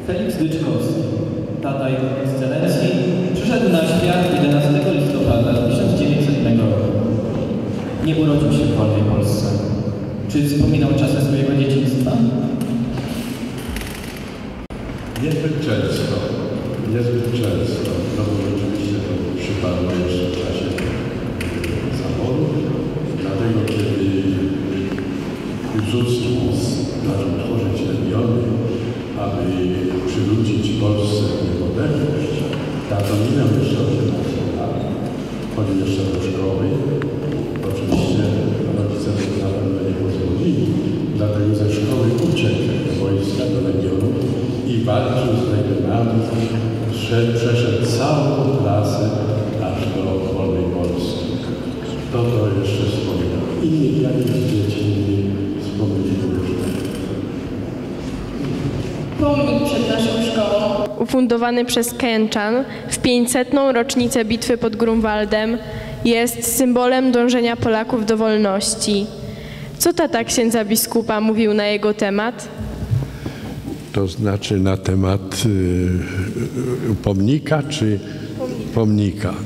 Feliks Dyczkowski, tata Jego Ekscelencji, przyszedł na świat 11 listopada 1900 roku. Nie urodził się w wolnej Polsce. Czy wspominał czasy swojego dzieciństwa? Niezbyt często. No bo rzeczywiście to przypadło jeszcze w czasie zaboru. Dlatego kiedy Piłsudski zaczął tworzyć legiony, aby przywrócić Polsce niepodległość, tato nie miał jeszcze 18 lat, chodził jeszcze do szkoły. Oczywiście rodzice na pewno nie pozwolili, dlatego ze szkoły uciekł do wojska, do legionu i walczył z legionami, przeszedł całą trasę aż do wolnej Polski. To jeszcze wspominam. Innych jakichś dzieci nie wspomnieli już. Pomnik przed naszą szkołą, ufundowany przez Kęczan w 500. rocznicę bitwy pod Grunwaldem, jest symbolem dążenia Polaków do wolności. Co tata księdza biskupa mówił na jego temat? To znaczy na temat pomnika czy pomnika?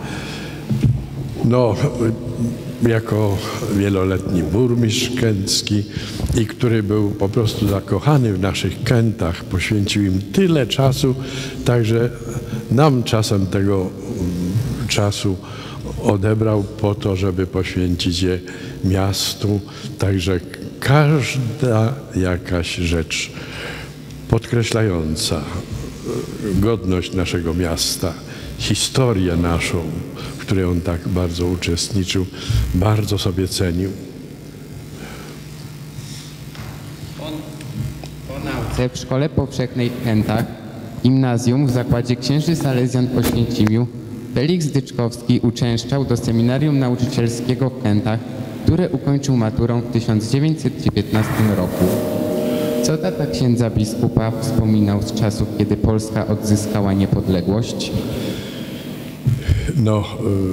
No, jako wieloletni burmistrz kęcki i który był po prostu zakochany w naszych Kętach, poświęcił im tyle czasu, także nam czasem tego czasu odebrał po to, żeby poświęcić je miastu. Także każda jakaś rzecz podkreślająca godność naszego miasta, historię naszą, w której on tak bardzo uczestniczył, bardzo sobie cenił. Po nauce w Szkole Powszechnej w Kętach, gimnazjum w Zakładzie Księży Salezjan po Święcimiu, Feliks Dyczkowski uczęszczał do seminarium nauczycielskiego w Kętach, które ukończył maturą w 1919 roku. Co tata księdza biskupa wspominał z czasów, kiedy Polska odzyskała niepodległość? No,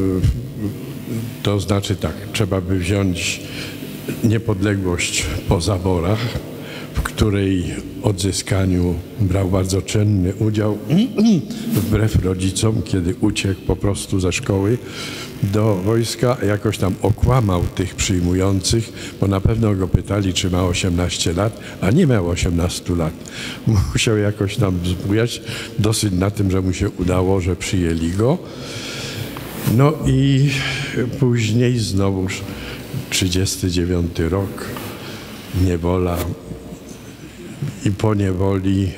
to znaczy tak, trzeba by wziąć niepodległość po zaborach, w której odzyskaniu brał bardzo czynny udział, wbrew rodzicom, kiedy uciekł po prostu ze szkoły do wojska, jakoś tam okłamał tych przyjmujących, bo na pewno go pytali, czy ma 18 lat, a nie miał 18 lat. Musiał jakoś tam zbujać, dosyć na tym, że mu się udało, że przyjęli go. No i później znowuż 39 rok, niewola i po niewoli,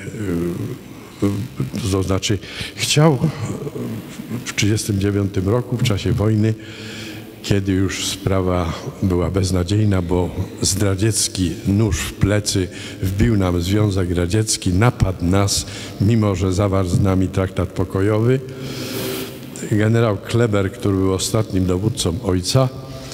to znaczy chciał w 1939 roku, w czasie wojny, kiedy już sprawa była beznadziejna, bo zdradziecki nóż w plecy wbił nam Związek Radziecki, napadł nas, mimo że zawarł z nami traktat pokojowy. Generał Kleber, który był ostatnim dowódcą ojca,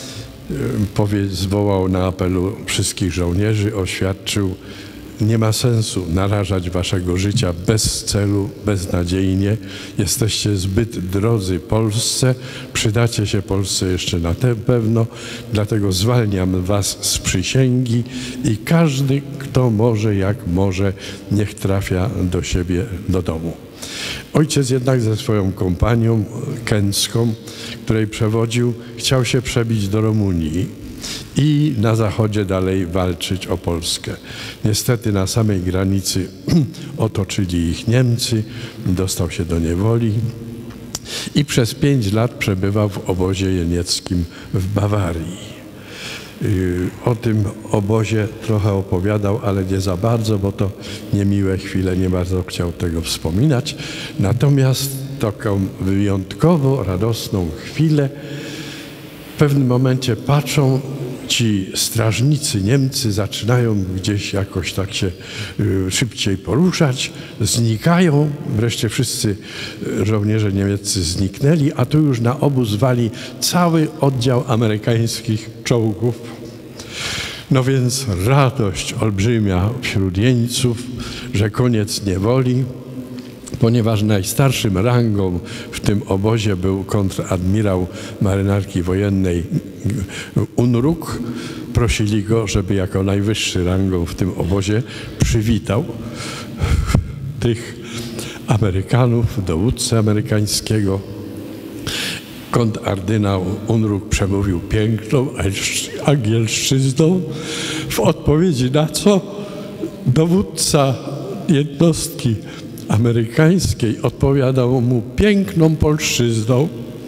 zwołał na apelu wszystkich żołnierzy, oświadczył: nie ma sensu narażać waszego życia bez celu, beznadziejnie. Jesteście zbyt drodzy Polsce, przydacie się Polsce jeszcze na pewno, dlatego zwalniam was z przysięgi i każdy, kto może, jak może, niech trafia do siebie do domu. Ojciec jednak ze swoją kompanią kęcką, której przewodził, chciał się przebić do Rumunii i na zachodzie dalej walczyć o Polskę. Niestety na samej granicy otoczyli ich Niemcy, dostał się do niewoli i przez 5 lat przebywał w obozie jenieckim w Bawarii. O tym obozie trochę opowiadał, ale nie za bardzo, bo to niemiłe chwile, nie bardzo chciał tego wspominać. Natomiast taką wyjątkowo radosną chwilę w pewnym momencie patrzą, ci strażnicy Niemcy zaczynają gdzieś jakoś tak się szybciej poruszać, znikają, wreszcie wszyscy żołnierze niemieccy zniknęli, a tu już na obóz wali cały oddział amerykańskich czołgów. No więc radość olbrzymia wśród jeńców, że koniec niewoli, ponieważ najstarszym rangą w tym obozie był kontradmirał marynarki wojennej Unruk. Prosili go, żeby jako najwyższy rangą w tym obozie przywitał tych Amerykanów, dowódcy amerykańskiego. Kontrardynał Unruk przemówił piękną angielszczyzną, w odpowiedzi na co dowódca jednostki amerykańskiej odpowiadał mu piękną polszczyzną.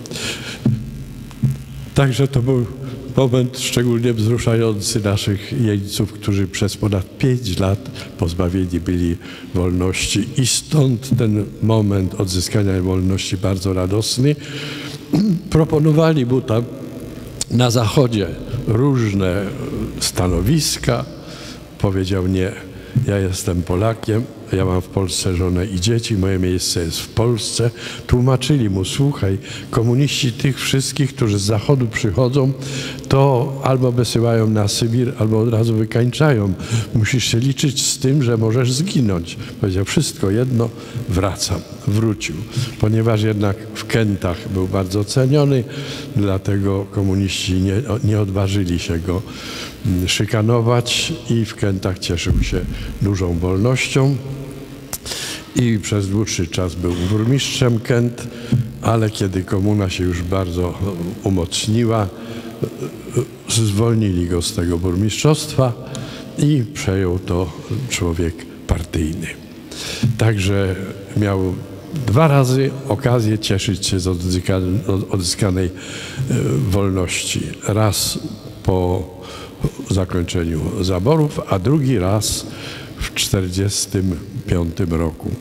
Także to był moment szczególnie wzruszający naszych jeńców, którzy przez ponad 5 lat pozbawieni byli wolności. I stąd ten moment odzyskania wolności bardzo radosny. Proponowali mu tam na Zachodzie różne stanowiska. Powiedział: nie, ja jestem Polakiem, ja mam w Polsce żonę i dzieci, moje miejsce jest w Polsce. Tłumaczyli mu: słuchaj, komuniści tych wszystkich, którzy z Zachodu przychodzą, to albo wysyłają na Sybir, albo od razu wykańczają. Musisz się liczyć z tym, że możesz zginąć. Powiedział: wszystko jedno, wracam. Wrócił. Ponieważ jednak w Kentach był bardzo ceniony, dlatego komuniści nie odważyli się go szykanować i w Kentach cieszył się dużą wolnością. I przez dłuższy czas był burmistrzem Kent, ale kiedy komuna się już bardzo umocniła, zwolnili go z tego burmistrzostwa i przejął to człowiek partyjny. Także miał 2 razy okazję cieszyć się z odzyskanej wolności. Raz po zakończeniu zaborów, a drugi raz w 1945 roku.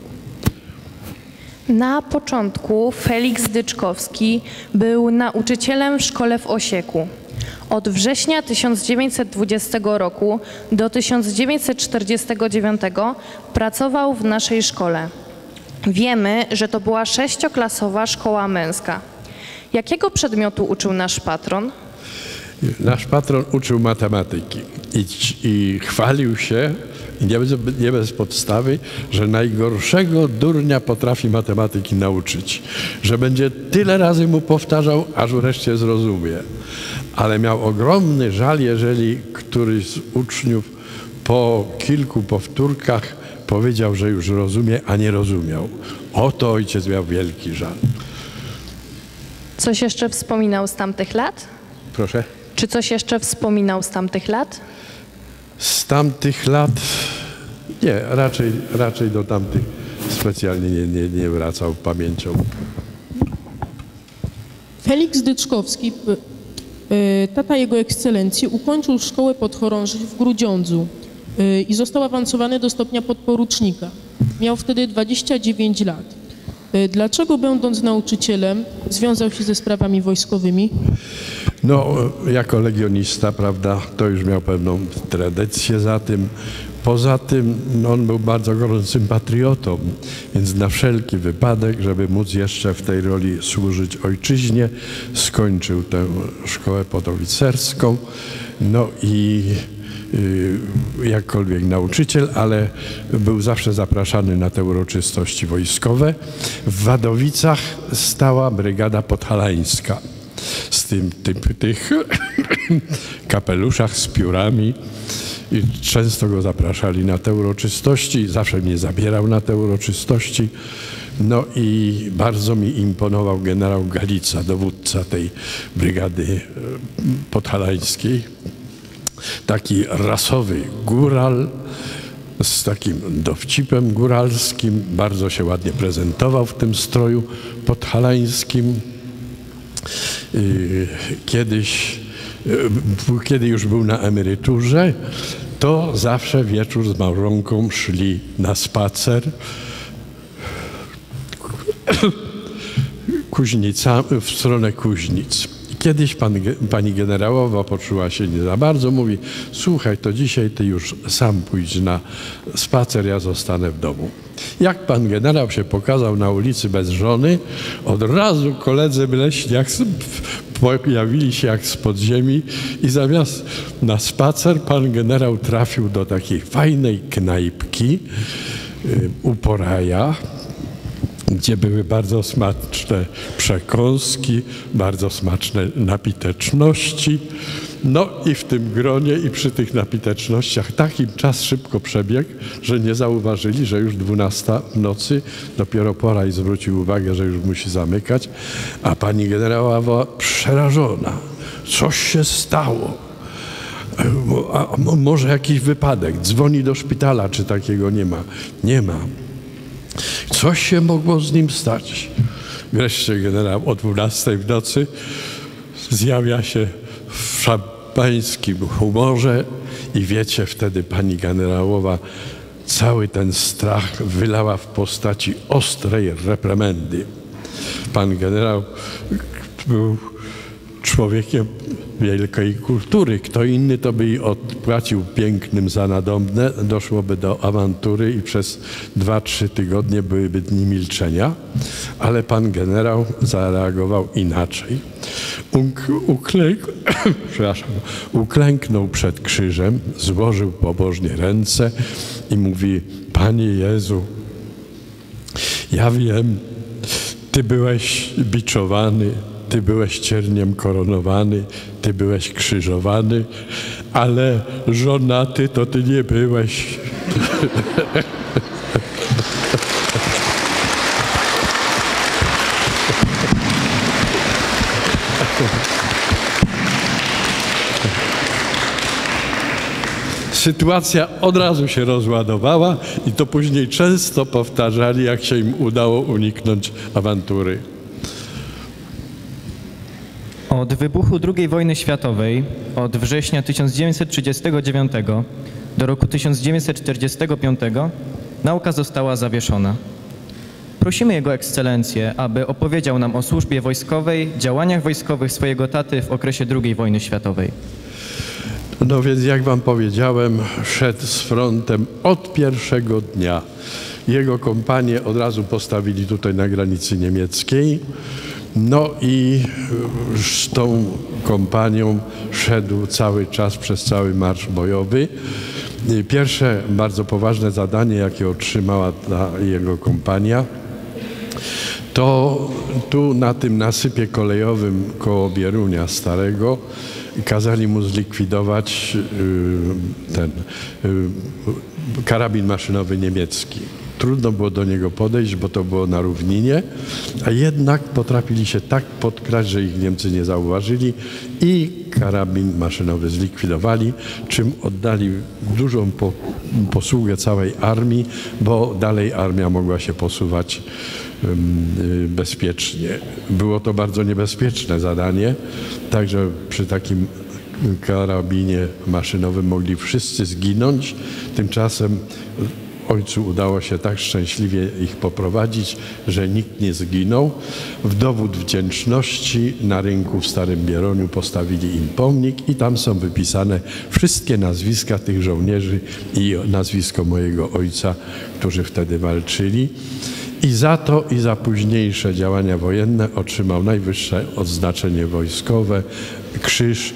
Na początku Feliks Dyczkowski był nauczycielem w szkole w Osieku. Od września 1920 roku do 1949 pracował w naszej szkole. Wiemy, że to była 6-klasowa szkoła męska. Jakiego przedmiotu uczył nasz patron? Nasz patron uczył matematyki i chwalił się, nie bez podstawy, że najgorszego durnia potrafi matematyki nauczyć. Że będzie tyle razy mu powtarzał, aż wreszcie zrozumie. Ale miał ogromny żal, jeżeli któryś z uczniów po kilku powtórkach powiedział, że już rozumie, a nie rozumiał. Oto ojciec miał wielki żal. Coś jeszcze wspominał z tamtych lat? Proszę? Czy coś jeszcze wspominał z tamtych lat? Z tamtych lat nie, raczej do tamtych specjalnie nie wracał pamięcią. Feliks Dyczkowski, tata jego ekscelencji, ukończył szkołę podchorążych w Grudziądzu i został awansowany do stopnia podporucznika. Miał wtedy 29 lat. Dlaczego, będąc nauczycielem, związał się ze sprawami wojskowymi? No, jako legionista, prawda, to już miał pewną tradycję za tym. Poza tym on był bardzo gorącym patriotą, więc na wszelki wypadek, żeby móc jeszcze w tej roli służyć ojczyźnie, skończył tę szkołę podoficerską. No i jakkolwiek nauczyciel, ale był zawsze zapraszany na te uroczystości wojskowe. W Wadowicach stała brygada podhalańska z tych kapeluszach z piórami i często go zapraszali na te uroczystości. Zawsze mnie zabierał na te uroczystości. No i bardzo mi imponował generał Galica, dowódca tej brygady podhalańskiej. Taki rasowy góral z takim dowcipem góralskim. Bardzo się ładnie prezentował w tym stroju podhalańskim. Kiedy już był na emeryturze, to zawsze wieczór z małżonką szli na spacer w stronę Kuźnic. Kiedyś pani generałowa poczuła się nie za bardzo, mówi: słuchaj, to dzisiaj ty już sam pójdź na spacer, ja zostanę w domu. Jak pan generał się pokazał na ulicy bez żony, od razu koledzy mleśni pojawili się jak z podziemi i zamiast na spacer pan generał trafił do takiej fajnej knajpki u Poraja, gdzie były bardzo smaczne przekąski, bardzo smaczne napiteczności No i w tym gronie i przy tych napitecznościach tak im czas szybko przebiegł, że nie zauważyli, że już 12 w nocy, dopiero Poraj zwrócił uwagę, że już musi zamykać, a pani generała była przerażona. Coś się stało. A może jakiś wypadek? Dzwoni do szpitala, czy takiego nie ma? Nie ma. Coś się mogło z nim stać. Wreszcie generał o 12 w nocy zjawia się w szampańskim humorze i wiecie, wtedy pani generałowa cały ten strach wylała w postaci ostrej reprymendy. Pan generał był człowiekiem wielkiej kultury. Kto inny to by jej odpłacił pięknym za nadobne, doszłoby do awantury i przez 2-3 tygodnie byłyby dni milczenia, ale pan generał zareagował inaczej. Uklęknął przed krzyżem, złożył pobożnie ręce i mówi: Panie Jezu, ja wiem, Ty byłeś biczowany, Ty byłeś cierniem koronowany, Ty byłeś krzyżowany, ale żonaty to Ty nie byłeś. Sytuacja od razu się rozładowała i to później często powtarzali, jak się im udało uniknąć awantury. Od wybuchu II wojny światowej, od września 1939 do roku 1945 nauka została zawieszona. Prosimy Jego Ekscelencję, aby opowiedział nam o służbie wojskowej, działaniach wojskowych swojego taty w okresie II wojny światowej. No więc jak wam powiedziałem, szedł z frontem od pierwszego dnia. Jego kompanię od razu postawili tutaj na granicy niemieckiej. No i z tą kompanią szedł cały czas przez cały marsz bojowy. Pierwsze bardzo poważne zadanie, jakie otrzymała ta jego kompania, to tu na tym nasypie kolejowym koło Bierunia Starego kazali mu zlikwidować ten karabin maszynowy niemiecki. Trudno było do niego podejść, bo to było na równinie, a jednak potrafili się tak podkraść, że ich Niemcy nie zauważyli i karabin maszynowy zlikwidowali, czym oddali dużą posługę całej armii, bo dalej armia mogła się posuwać bezpiecznie. Było to bardzo niebezpieczne zadanie, także przy takim karabinie maszynowym mogli wszyscy zginąć. Tymczasem ojcu udało się tak szczęśliwie ich poprowadzić, że nikt nie zginął. W dowód wdzięczności na rynku w Starym Bieroniu postawili im pomnik i tam są wypisane wszystkie nazwiska tych żołnierzy i nazwisko mojego ojca, którzy wtedy walczyli. I za to i za późniejsze działania wojenne otrzymał najwyższe odznaczenie wojskowe, krzyż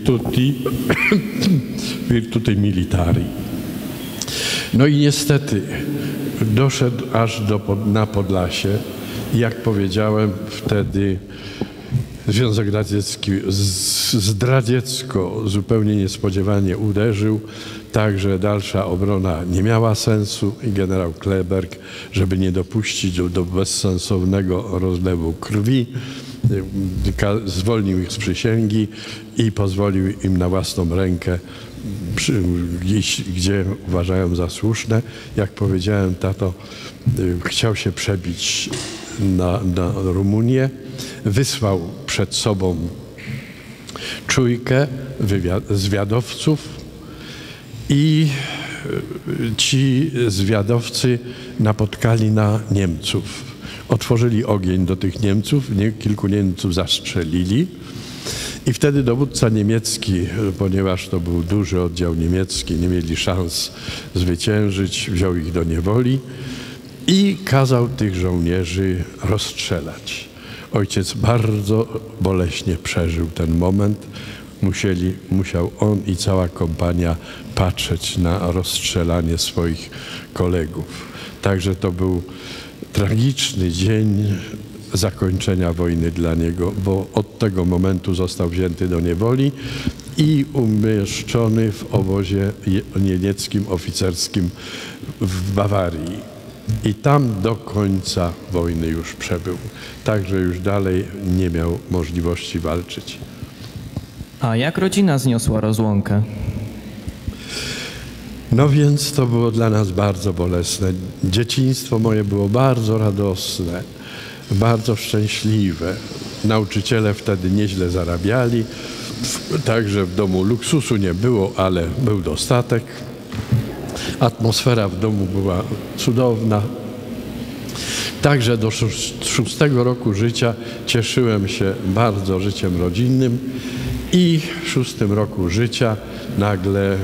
Virtuti Militari. No i niestety doszedł aż na Podlasie. Jak powiedziałem, wtedy Związek Radziecki zdradziecko zupełnie niespodziewanie uderzył, także dalsza obrona nie miała sensu i generał Kleberg, żeby nie dopuścić do bezsensownego rozlewu krwi, zwolnił ich z przysięgi i pozwolił im na własną rękę iść, gdzie uważają za słuszne. Jak powiedziałem, tato chciał się przebić na Rumunię, wysłał przed sobą czujkę zwiadowców i ci zwiadowcy napotkali na Niemców. Otworzyli ogień do tych Niemców, kilku Niemców zastrzelili i wtedy dowódca niemiecki, ponieważ to był duży oddział niemiecki, nie mieli szans zwyciężyć, wziął ich do niewoli i kazał tych żołnierzy rozstrzelać. Ojciec bardzo boleśnie przeżył ten moment. Musiał on i cała kompania patrzeć na rozstrzelanie swoich kolegów. Także to był tragiczny dzień zakończenia wojny dla niego, bo od tego momentu został wzięty do niewoli i umieszczony w obozie niemieckim oficerskim w Bawarii. I tam do końca wojny już przebył. Także już dalej nie miał możliwości walczyć. A jak rodzina zniosła rozłąkę? No więc to było dla nas bardzo bolesne. Dzieciństwo moje było bardzo radosne, bardzo szczęśliwe. Nauczyciele wtedy nieźle zarabiali, także w domu luksusu nie było, ale był dostatek. Atmosfera w domu była cudowna. Także do 6 roku życia cieszyłem się bardzo życiem rodzinnym i w 6 roku życia nagle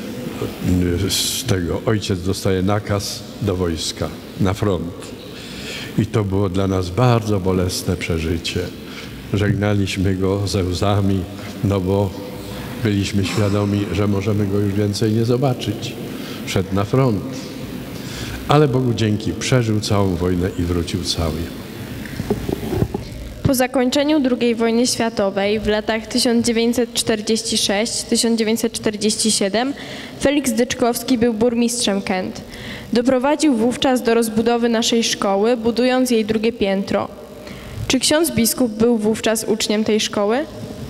z tego ojciec dostaje nakaz do wojska, na front. I to było dla nas bardzo bolesne przeżycie. Żegnaliśmy go ze łzami, no bo byliśmy świadomi, że możemy go już więcej nie zobaczyć. Szedł na front. Ale Bogu dzięki, przeżył całą wojnę i wrócił cały. Po zakończeniu II wojny światowej w latach 1946-1947 Feliks Dyczkowski był burmistrzem Kęt. Doprowadził wówczas do rozbudowy naszej szkoły, budując jej drugie piętro. Czy ksiądz biskup był wówczas uczniem tej szkoły?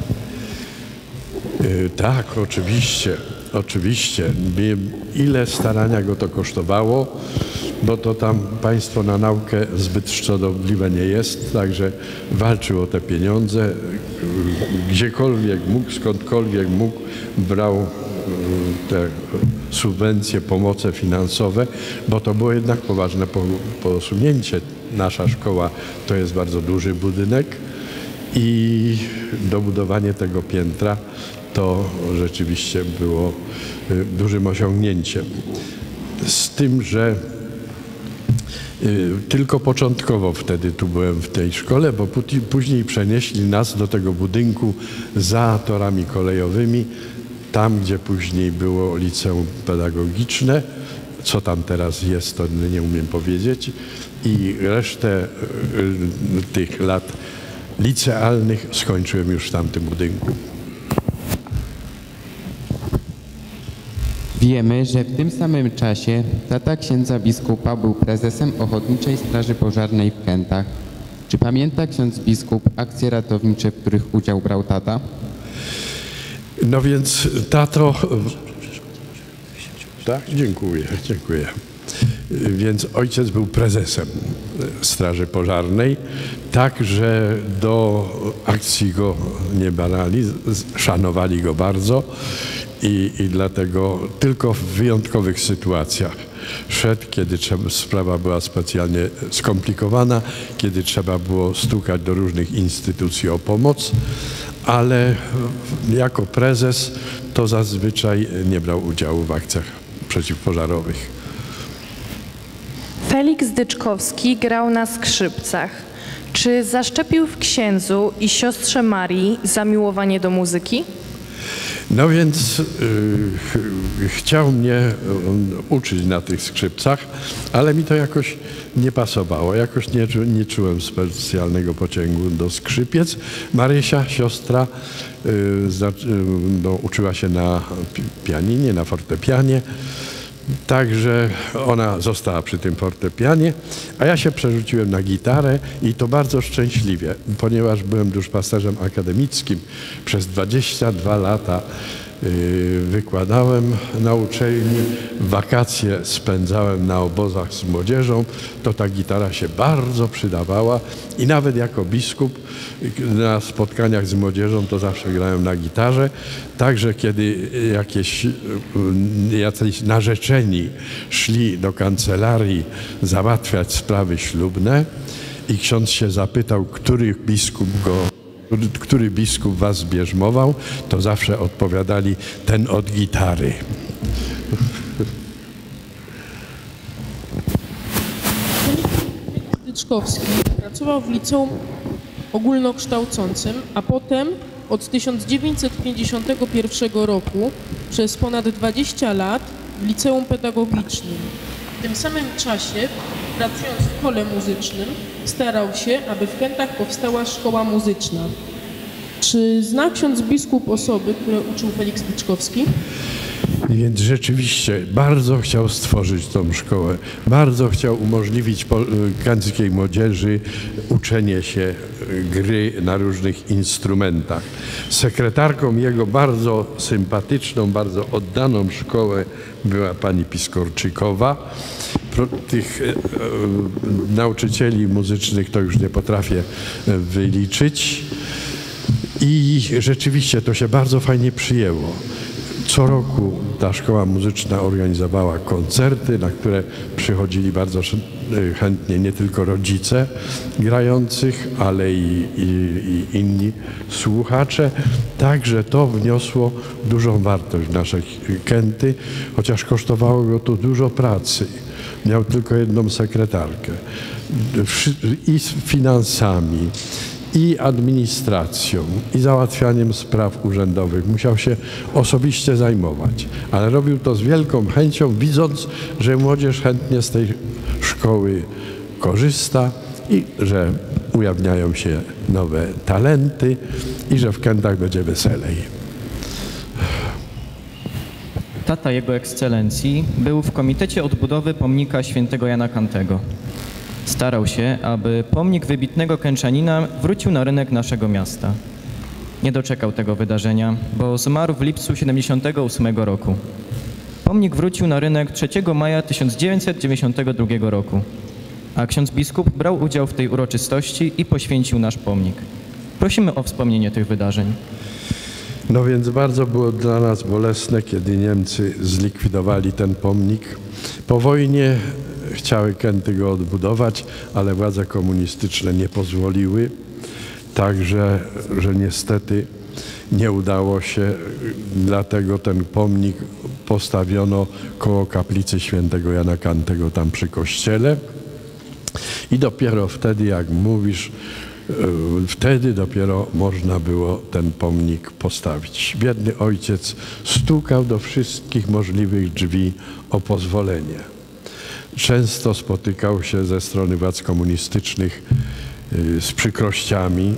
Tak, oczywiście. Oczywiście. Ile starania go to kosztowało, bo to tam państwo na naukę zbyt szczodrobliwe nie jest, także walczył o te pieniądze. Gdziekolwiek mógł, skądkolwiek mógł, brał te subwencje, pomoce finansowe, bo to było jednak poważne posunięcie. Nasza szkoła to jest bardzo duży budynek i dobudowanie tego piętra to rzeczywiście było dużym osiągnięciem. Z tym, że tylko początkowo wtedy tu byłem w tej szkole, bo później przenieśli nas do tego budynku za torami kolejowymi, tam gdzie później było liceum pedagogiczne, co tam teraz jest, to nie umiem powiedzieć, i resztę tych lat licealnych skończyłem już w tamtym budynku. Wiemy, że w tym samym czasie tata księdza biskupa był prezesem Ochotniczej Straży Pożarnej w Kętach. Czy pamięta ksiądz biskup akcje ratownicze, w których udział brał tata? No więc tato... Tak? Dziękuję. Więc ojciec był prezesem Straży Pożarnej, tak, że do akcji go nie brali, szanowali go bardzo i dlatego tylko w wyjątkowych sytuacjach szedł, kiedy sprawa była specjalnie skomplikowana, kiedy trzeba było stukać do różnych instytucji o pomoc, ale jako prezes to zazwyczaj nie brał udziału w akcjach przeciwpożarowych. Feliks Dyczkowski grał na skrzypcach. Czy zaszczepił w księdzu i siostrze Marii zamiłowanie do muzyki? No więc chciał mnie uczyć na tych skrzypcach, ale mi to jakoś nie pasowało. Jakoś nie czułem specjalnego pociągu do skrzypiec. Marysia, siostra, uczyła się na pianinie, na fortepianie. Także ona została przy tym fortepianie, a ja się przerzuciłem na gitarę i to bardzo szczęśliwie, ponieważ byłem duszpasterzem akademickim. Przez 22 lata wykładałem na uczelni, wakacje spędzałem na obozach z młodzieżą, to ta gitara się bardzo przydawała i nawet jako biskup na spotkaniach z młodzieżą to zawsze grałem na gitarze, także kiedy jacyś narzeczeni szli do kancelarii załatwiać sprawy ślubne i ksiądz się zapytał, który biskup was zbierzmował, to zawsze odpowiadali, ten od gitary. Dyczkowski pracował w liceum ogólnokształcącym, a potem od 1951 roku przez ponad 20 lat w liceum pedagogicznym. W tym samym czasie, pracując w kole muzycznym, starał się, aby w Kętach powstała szkoła muzyczna. Czy zna ksiądz biskup osoby, które uczył Feliks Dyczkowski? Więc rzeczywiście bardzo chciał stworzyć tą szkołę, bardzo chciał umożliwić kędzkiej młodzieży uczenie się gry na różnych instrumentach. Sekretarką jego bardzo sympatyczną, bardzo oddaną szkołę była pani Piskorczykowa. Tych nauczycieli muzycznych to już nie potrafię wyliczyć. I rzeczywiście to się bardzo fajnie przyjęło. Co roku ta szkoła muzyczna organizowała koncerty, na które przychodzili bardzo chętnie nie tylko rodzice grających, ale i inni słuchacze. Także to wniosło dużą wartość w nasze Kęty, chociaż kosztowało go to dużo pracy. Miał tylko jedną sekretarkę i z finansami, i administracją, i załatwianiem spraw urzędowych. Musiał się osobiście zajmować, ale robił to z wielką chęcią, widząc, że młodzież chętnie z tej szkoły korzysta i że ujawniają się nowe talenty i że w Kętach będzie weselej. Tata Jego Ekscelencji był w Komitecie Odbudowy Pomnika Świętego Jana Kantego. Starał się, aby pomnik wybitnego kęczanina wrócił na rynek naszego miasta. Nie doczekał tego wydarzenia, bo zmarł w lipcu 1978 roku. Pomnik wrócił na rynek 3 maja 1992 roku, a ksiądz biskup brał udział w tej uroczystości i poświęcił nasz pomnik. Prosimy o wspomnienie tych wydarzeń. No więc bardzo było dla nas bolesne, kiedy Niemcy zlikwidowali ten pomnik. Po wojnie chciały Kęty go odbudować, ale władze komunistyczne nie pozwoliły. Także, że niestety nie udało się, dlatego ten pomnik postawiono koło kaplicy świętego Jana Kantego tam przy kościele. I dopiero wtedy, jak mówisz, wtedy dopiero można było ten pomnik postawić. Biedny ojciec stukał do wszystkich możliwych drzwi o pozwolenie. Często spotykał się ze strony władz komunistycznych z przykrościami,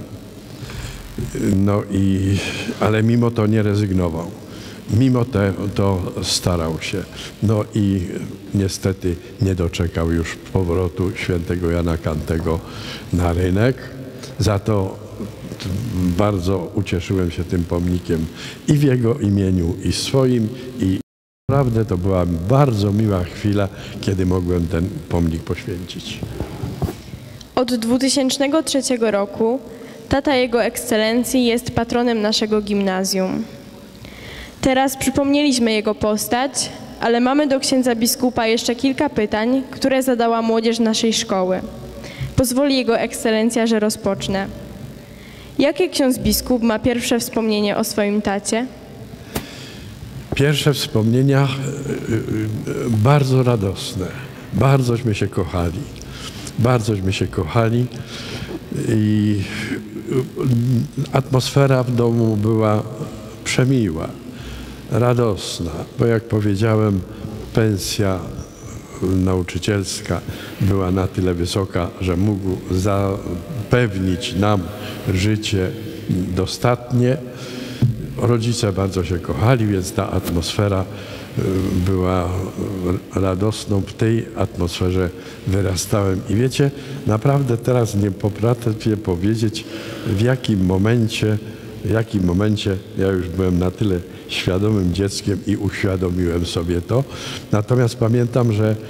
ale mimo to nie rezygnował. Mimo to starał się. No i niestety nie doczekał już powrotu świętego Jana Kantego na rynek. Za to bardzo ucieszyłem się tym pomnikiem i w jego imieniu, i swoim. I naprawdę to była bardzo miła chwila, kiedy mogłem ten pomnik poświęcić. Od 2003 roku tata Jego Ekscelencji jest patronem naszego gimnazjum. Teraz przypomnieliśmy jego postać, ale mamy do księdza biskupa jeszcze kilka pytań, które zadała młodzież naszej szkoły. Pozwoli Jego Ekscelencja, że rozpocznę. Jakie ksiądz biskup ma pierwsze wspomnienie o swoim tacie? Pierwsze wspomnienia bardzo radosne. Bardzośmy się kochali. Bardzośmy się kochali i atmosfera w domu była przemiła, radosna, bo jak powiedziałem, pensja nauczycielska była na tyle wysoka, że mógł zapewnić nam życie dostatnie. Rodzice bardzo się kochali, więc ta atmosfera była radosną. W tej atmosferze wyrastałem. I wiecie, naprawdę teraz nie potrafię powiedzieć, w jakim momencie ja już byłem na tyle świadomym dzieckiem i uświadomiłem sobie to. Natomiast pamiętam,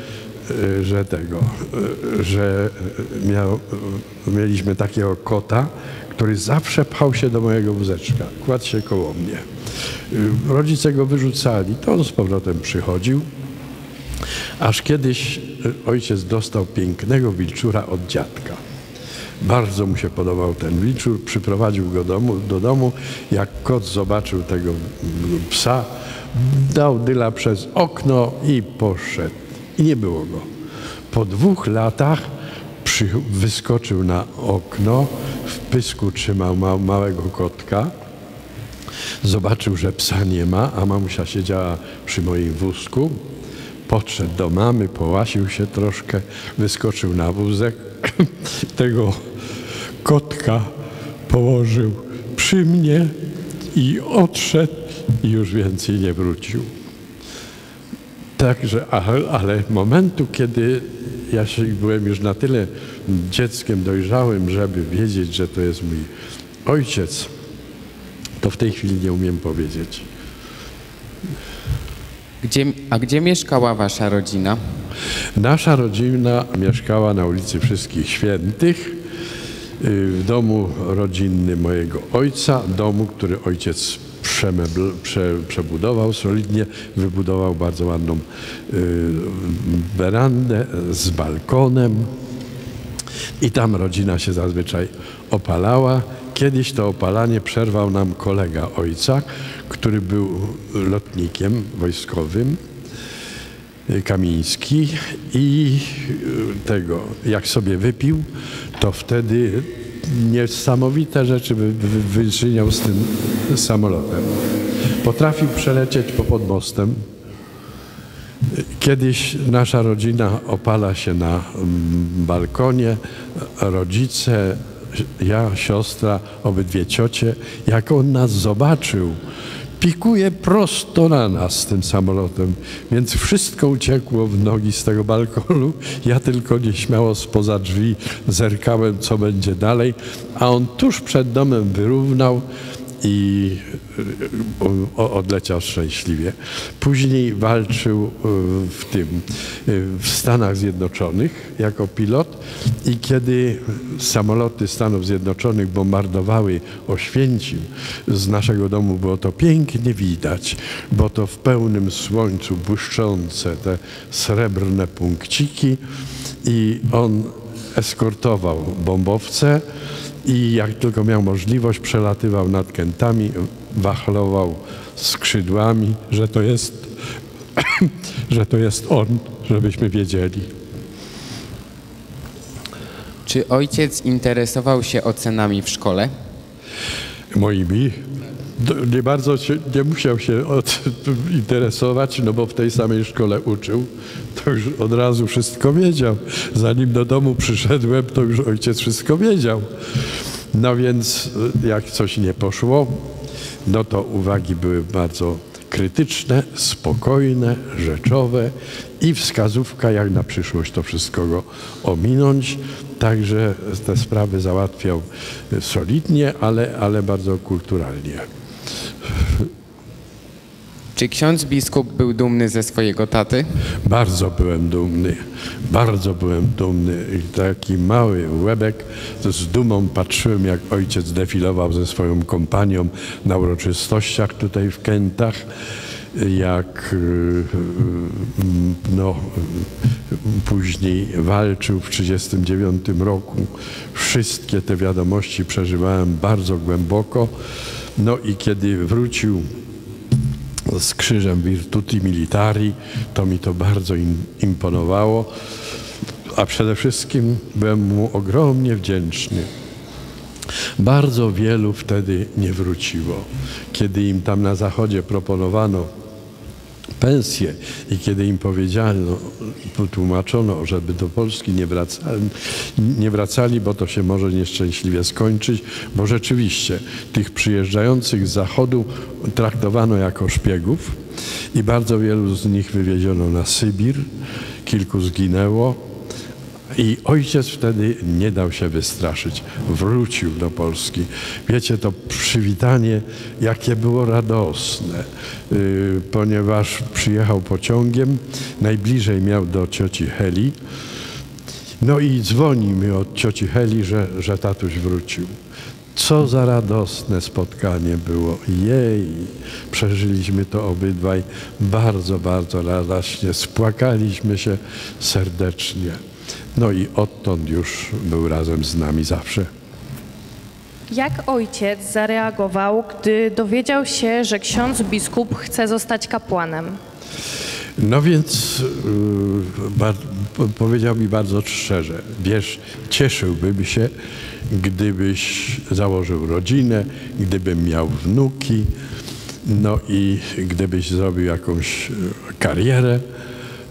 że mieliśmy takiego kota, który zawsze pchał się do mojego wózeczka, kładł się koło mnie. Rodzice go wyrzucali, to on z powrotem przychodził, aż kiedyś ojciec dostał pięknego wilczura od dziadka. Bardzo mu się podobał ten wilczur, przyprowadził go do domu. Jak kot zobaczył tego psa, dał dyla przez okno i poszedł. I nie było go. Po 2 latach wyskoczył na okno, w pysku trzymał małego kotka. Zobaczył, że psa nie ma, a mamusia siedziała przy moim wózku. podszedł do mamy, połasił się troszkę, wyskoczył na wózek, tego kotka położył przy mnie i odszedł i już więcej nie wrócił. Także, ale momentu, kiedy ja byłem już na tyle dzieckiem dojrzałym, żeby wiedzieć, że to jest mój ojciec, to w tej chwili nie umiem powiedzieć. Gdzie mieszkała wasza rodzina? Nasza rodzina mieszkała na ulicy Wszystkich Świętych, w domu rodzinnym mojego ojca, domu, który ojciec przebudował solidnie, wybudował bardzo ładną werandę z balkonem i tam rodzina się zazwyczaj opalała. Kiedyś to opalanie przerwał nam kolega ojca, który był lotnikiem wojskowym, Kamiński, i jak sobie wypił, to wtedy niesamowite rzeczy wyczyniał z tym samolotem. Potrafił przelecieć pod mostem. Kiedyś nasza rodzina opala się na balkonie, rodzice, ja, siostra, obydwie ciocie. Jak on nas zobaczył, pikuje prosto na nas tym samolotem, więc wszystko uciekło w nogi z tego balkonu. Ja tylko nieśmiało spoza drzwi zerkałem, co będzie dalej, a on tuż przed domem wyrównał i odleciał szczęśliwie. Później walczył w Stanach Zjednoczonych jako pilot i kiedy samoloty Stanów Zjednoczonych bombardowały Oświęcim, z naszego domu było to pięknie widać, bo to w pełnym słońcu błyszczące te srebrne punkciki i on eskortował bombowce i jak tylko miał możliwość, przelatywał nad Kętami, wachlował skrzydłami, że to jest on, żebyśmy wiedzieli. Czy ojciec interesował się ocenami w szkole? Moimi? Nie bardzo nie musiał się interesować, no bo w tej samej szkole uczył, to już od razu wszystko wiedział. Zanim do domu przyszedłem, to już ojciec wszystko wiedział. No więc jak coś nie poszło, no to uwagi były bardzo krytyczne, spokojne, rzeczowe i wskazówka, jak na przyszłość to wszystko go ominąć. Także te sprawy załatwiał solidnie, ale bardzo kulturalnie. Czy ksiądz biskup był dumny ze swojego taty? Bardzo byłem dumny, bardzo byłem dumny. I taki mały łebek, z dumą patrzyłem, jak ojciec defilował ze swoją kompanią na uroczystościach tutaj w Kętach, jak później walczył w 1939 roku. Wszystkie te wiadomości przeżywałem bardzo głęboko. No i kiedy wrócił z krzyżem Virtuti Militari, to mi to bardzo imponowało, a przede wszystkim byłem mu ogromnie wdzięczny. Bardzo wielu wtedy nie wróciło. Kiedy im tam na zachodzie proponowano pensję i kiedy im powiedziano, potłumaczono, żeby do Polski nie wracali, bo to się może nieszczęśliwie skończyć, bo rzeczywiście tych przyjeżdżających z zachodu traktowano jako szpiegów i bardzo wielu z nich wywieziono na Sybir, kilku zginęło. I ojciec wtedy nie dał się wystraszyć. Wrócił do Polski. Wiecie, to przywitanie, jakie było radosne, ponieważ przyjechał pociągiem, najbliżej miał do cioci Heli. No i dzwoni mi od cioci Heli, że tatuś wrócił. Co za radosne spotkanie było. Jej, przeżyliśmy to obydwaj bardzo, bardzo radośnie. Spłakaliśmy się serdecznie. No i odtąd już był razem z nami zawsze. Jak ojciec zareagował, gdy dowiedział się, że ksiądz biskup chce zostać kapłanem? No więc powiedział mi bardzo szczerze, wiesz, cieszyłbym się, gdybyś założył rodzinę, gdybym miał wnuki, no i gdybyś zrobił jakąś karierę,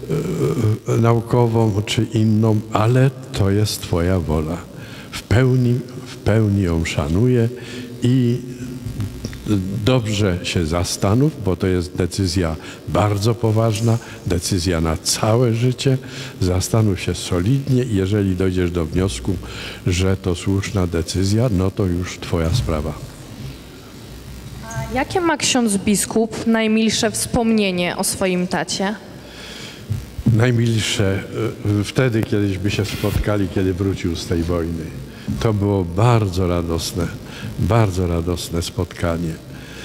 naukową czy inną, ale to jest Twoja wola. W pełni ją szanuję i dobrze się zastanów, bo to jest decyzja bardzo poważna, decyzja na całe życie. Zastanów się solidnie i jeżeli dojdziesz do wniosku, że to słuszna decyzja, no to już Twoja sprawa. Jakie ma ksiądz biskup najmilsze wspomnienie o swoim tacie? Najmilsze wtedy, kiedyśmy się spotkali, kiedy wrócił z tej wojny. To było bardzo radosne spotkanie.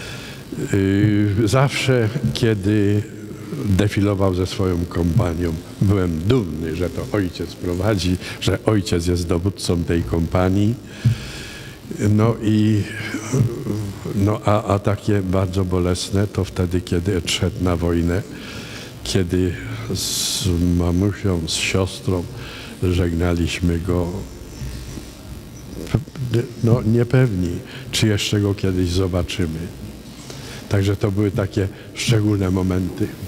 Zawsze, kiedy defilował ze swoją kompanią, byłem dumny, że to ojciec prowadzi, że ojciec jest dowódcą tej kompanii. A takie bardzo bolesne to wtedy, kiedy odszedł na wojnę, kiedy z mamusią, z siostrą żegnaliśmy go, niepewni, czy jeszcze go kiedyś zobaczymy. Także to były takie szczególne momenty.